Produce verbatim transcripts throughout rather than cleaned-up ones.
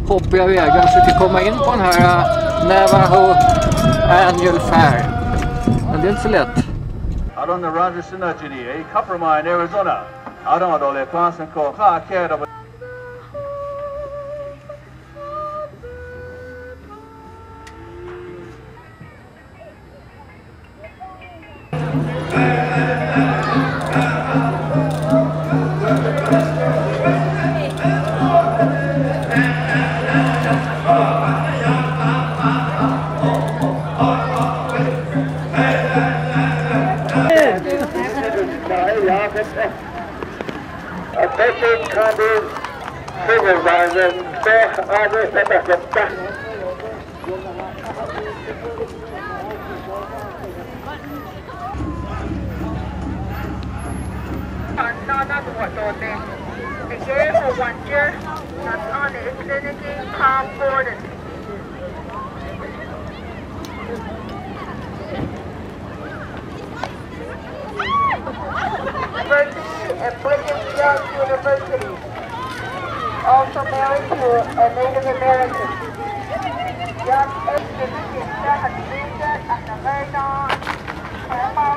hoppiga vägar och försöker komma in på den här uh, Navajo Annual Fair. Men det är inte så lätt. Out on the Roger Synergy, a copper mine, Arizona. Out on all the plants and call car cared of a basic kind of supervisor, the year for one year, not only clinically calm boarded. University and Brigham Young University, also married to a Native American. Young ex-Dominican Second Region at the Verdon, Paramount,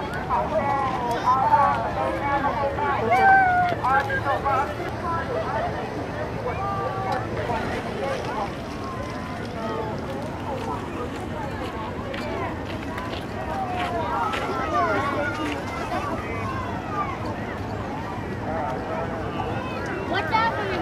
What's happening?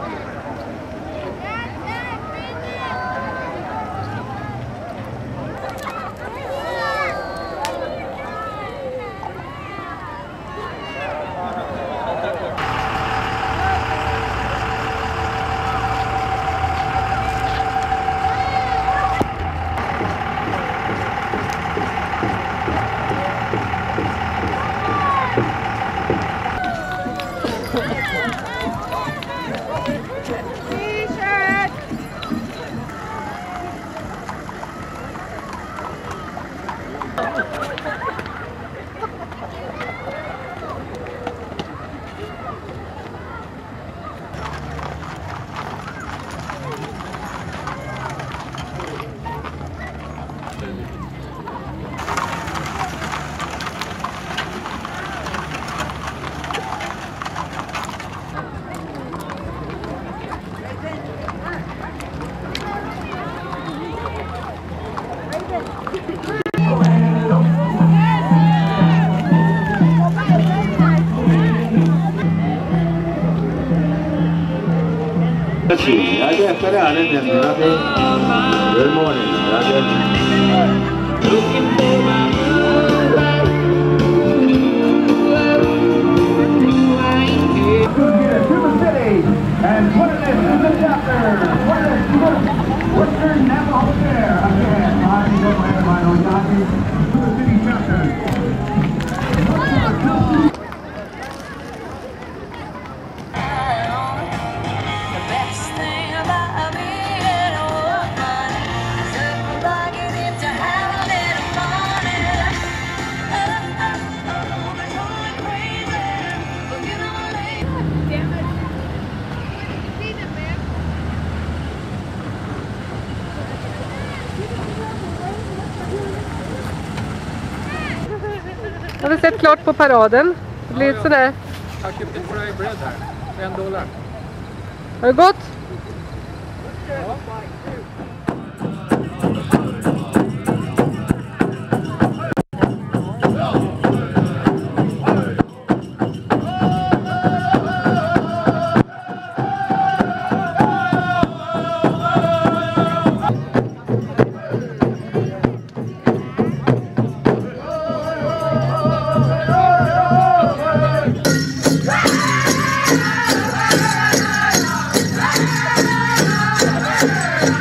Good morning, Looking for my moonlight. Tuba City, and what it is is the chapter. What is Western Navajo Fair again. I think I'm going to find on Yaki. Tuba City chapter. Har vi sett klart på paraden? Det blir ja, sådär. Jag köpte fry bread här. En dollar. Har det gått? Ja. Yeah.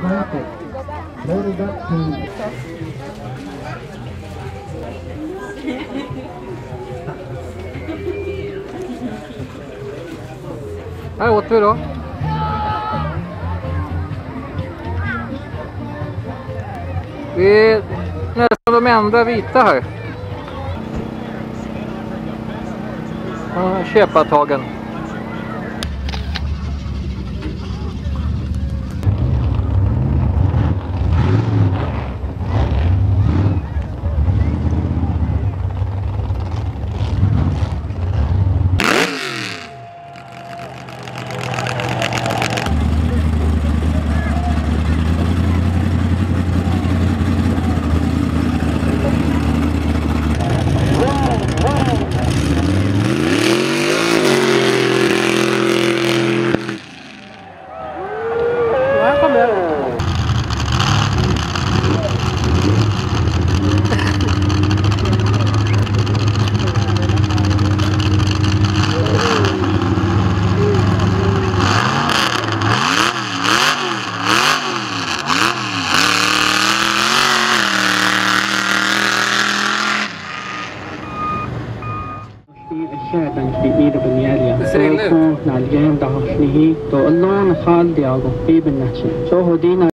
Atlantic. Loaded up to... Här åt vi då. Vi är nästan de enda vita här. Köpartagen. Det ser illa ut.